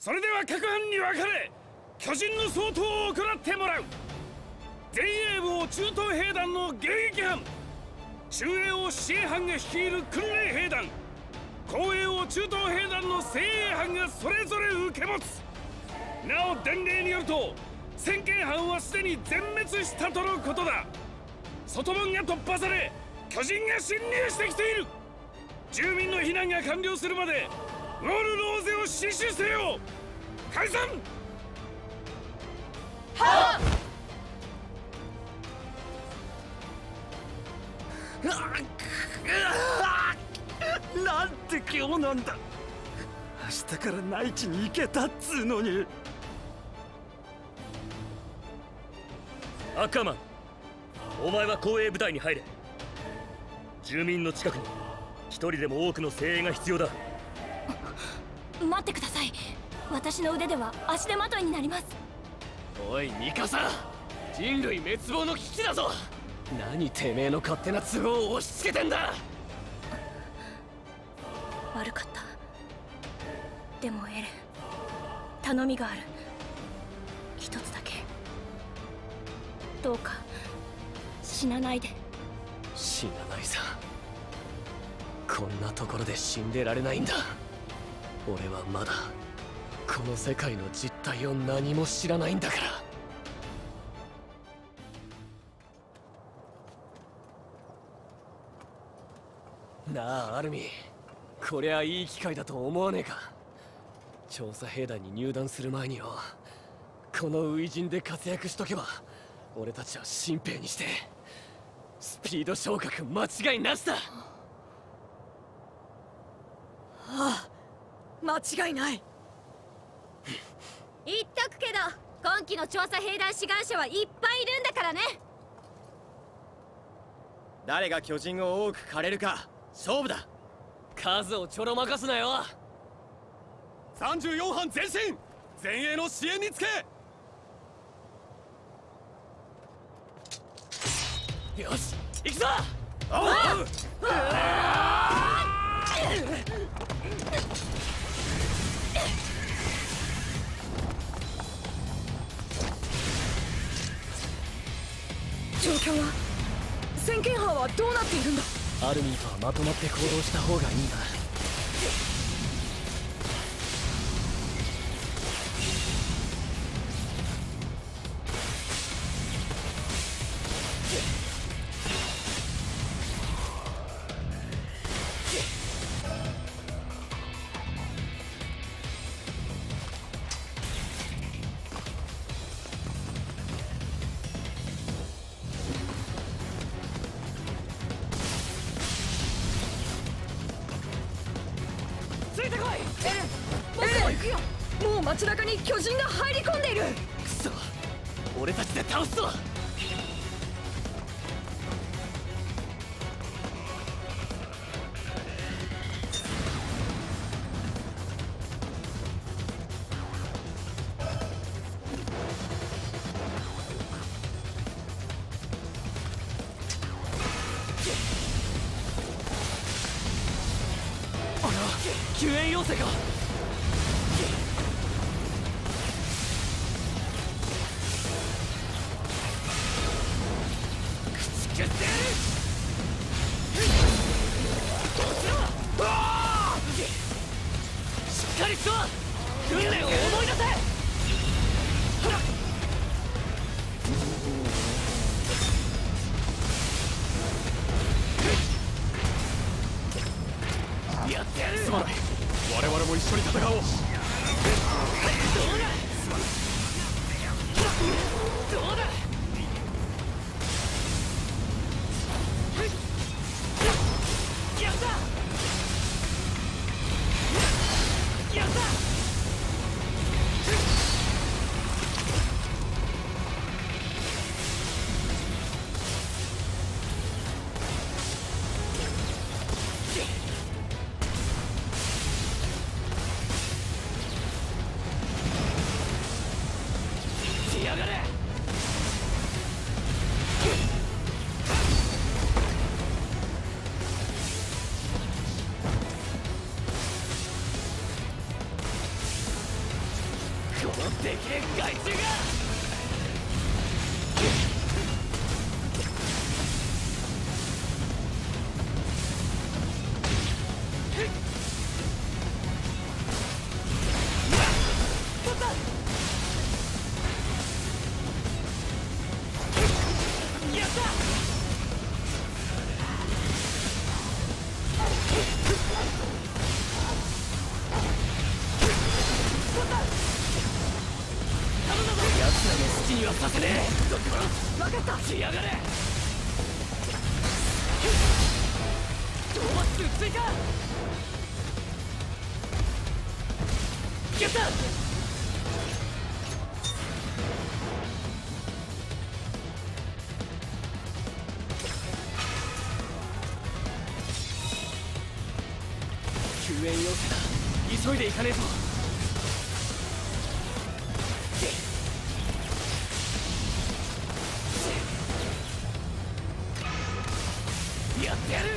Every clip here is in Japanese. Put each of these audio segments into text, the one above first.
それでは各班に分かれ巨人の総統を行ってもらう。前衛部を中東兵団の迎撃班、中衛を支援班が率いる訓練兵団、後衛を中東兵団の精鋭班がそれぞれ受け持つ。なお伝令によると先見班はすでに全滅したとのことだ。外門が突破され巨人が侵入してきている。住民の避難が完了するまでウォールローゼを死守せよ。解散。 はっなんて今日なんだ。明日から内地に行けたっつうのに。 アッカーマン、お前は後衛部隊に入れ。住民の近くに一人でも多くの精鋭が必要だ。 待ってください。私の腕では足手まといになります。 おいミカサ、人類滅亡の危機だぞ。何てめえの勝手な都合を押し付けてんだ。 悪かった。でもエレン、頼みがある。一つだけ、どうか死なないで。 死なないさ。こんなところで死んでられないんだ。俺はまだこの世界の実態を何も知らないんだから。なあアルミ、こりゃいい機会だと思わねえか。調査兵団に入団する前によ、この初陣で活躍しとけば俺たちは新兵にしてスピード昇格間違いなしだ。 ああ、間違いない。 言っとくけど今期の調査兵団志願者はいっぱいいるんだからね。 誰が巨人を多く狩れるか勝負だ。 数をちょろまかすなよ。 34班前進、前衛の支援につけ。 よし行くぞ。 状況は、先見班はどうなっているんだ。 アルミーとはまとまって行動した方がいいんだ。 もう街中に巨人が入り込んでいる。 くそ、俺たちで倒すぞ。あら、救援要請か。訓練を思い出せ。やってやる。すまない、我々も一緒に戦おう。どうだどうだ。やったやった。 させねえ。 分かった。 来やがれ。トーマス追加。やった。救援要請だ。急いで行かねえと。やってやる。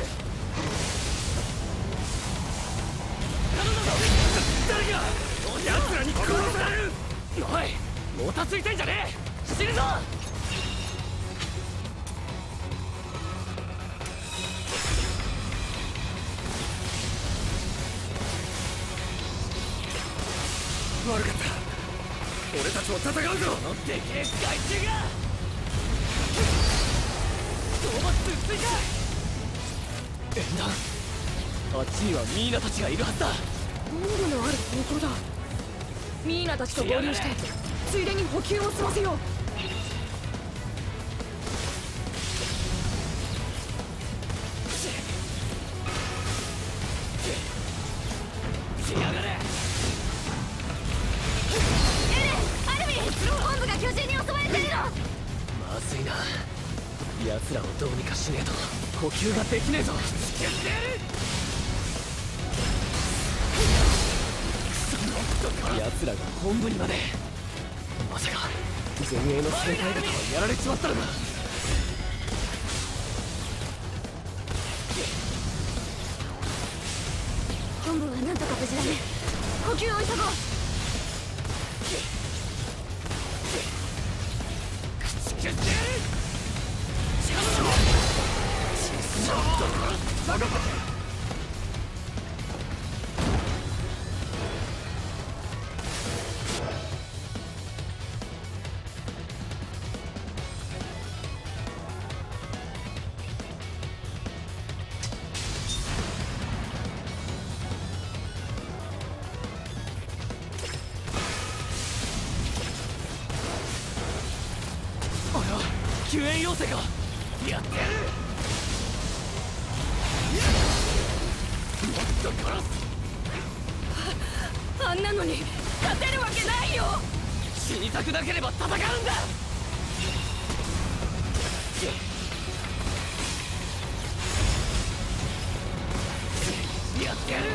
頼んだぞ。誰か奴らに殺される。おい、もたついてんじゃねえ。死ぬぞ。悪かった。俺たちも戦うぞ。このでけえ害虫が。討伐追加。縁談。あっちにはミーナたちがいるはずだ。 ボンブのある方向だ。ミーナたちと合流してついでに補給を済ませよう。 来やがれ。 本部が巨人に襲われているの。 まずいな。奴らをどうにかしねえと補給ができねえぞ。やってやる。奴らが本部にまで。まさか前衛の生態だとやられちまったのか。 本部はなんとか無事だね。補給を急ごう。 やってやる。救援要請か。やってやる。もっと殺す。 あんなのに勝てるわけないよ。 死にたくなければ戦うんだ。やってやる。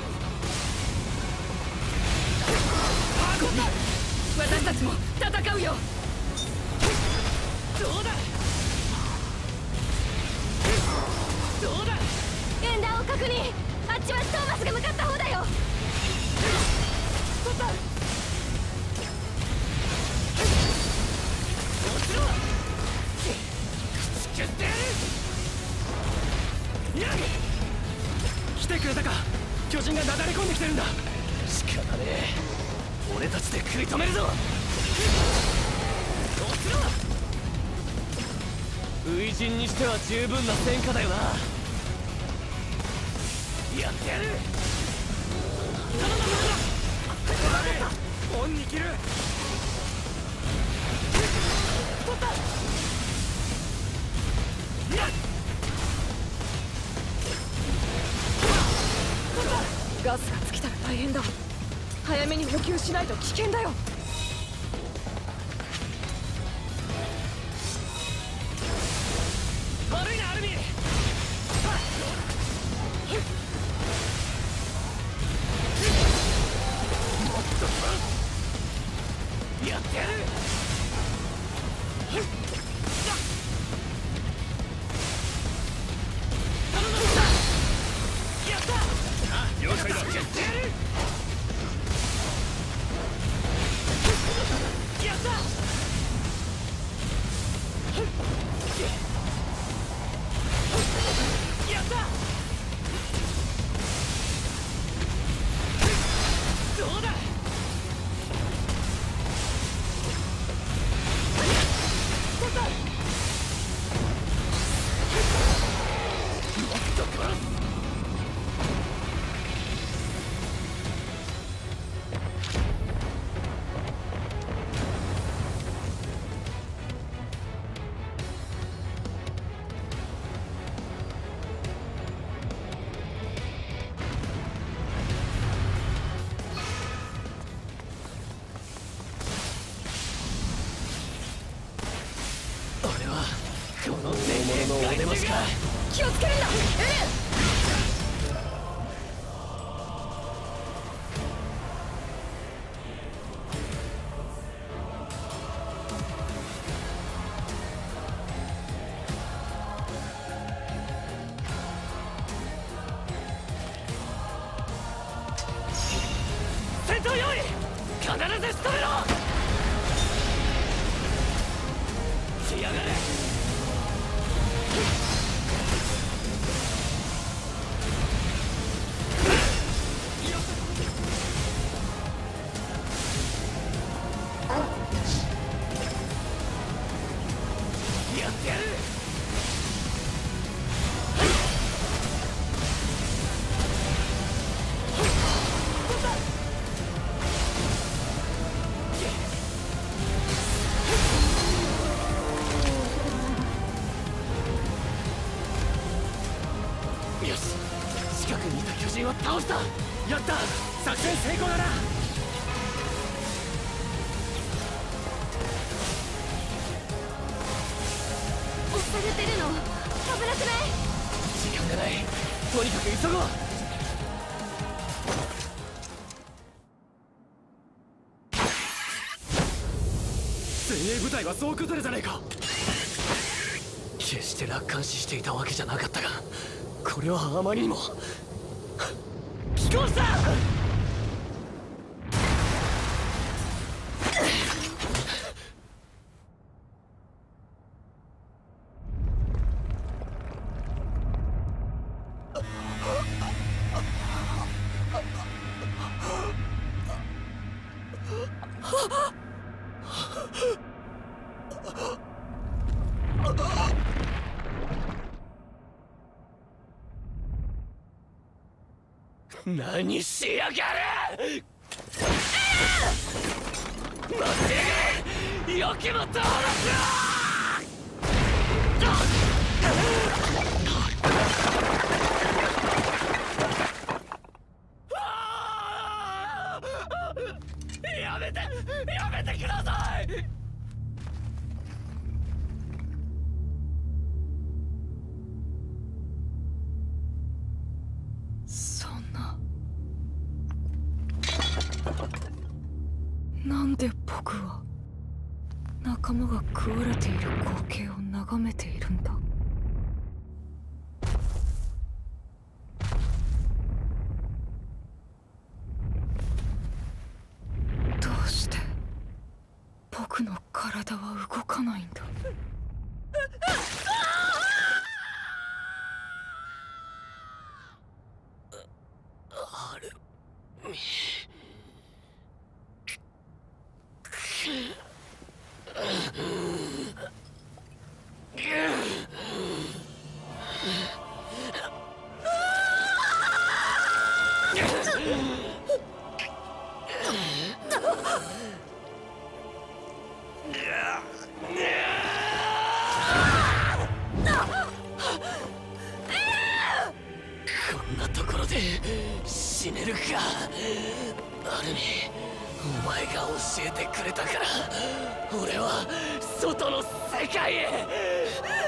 私たちも戦うよ。 どうだ。どうだ。 演弾を確認。あっちはトーマスが向かった方だよ。 取った。落ちろ。口切ってやる。やっ。来てくれたか。巨人がなだれ込んできてるんだ。仕方ねえ。俺たちで食い止めるぞ。落ちろ。初陣にしては十分な戦果だよな。やってやる。頼んだ。恩に切る。取った。やっ。 ガスが尽きたら大変だ。早めに補給しないと危険だよ。 悪いなアルミ。もっとやってやる。頼んだ。やった。了解だ。やってやる。やった。やった。どうだ。取った。もっと殺す。 戦闘用意、必ず仕留めろ。しやがれ。やってやる。よし、近くにいた巨人は倒した。やった、作戦成功だな。 押されてるの危なくない？ 時間がない、とにかく急ごう。精鋭部隊は総崩れじゃねえか。決して楽観視していたわけじゃなかったが、これはあまりにも寄港した。何しやがる。待ってやがれ、よけもとらやめて、やめてください。そんな、なんで僕は仲間が食われている光景を眺めているんだ。どうして僕の体は動かないんだ。あれこんなところで死ねるか。アルミ、お前が教えてくれたから俺は外の世界へ。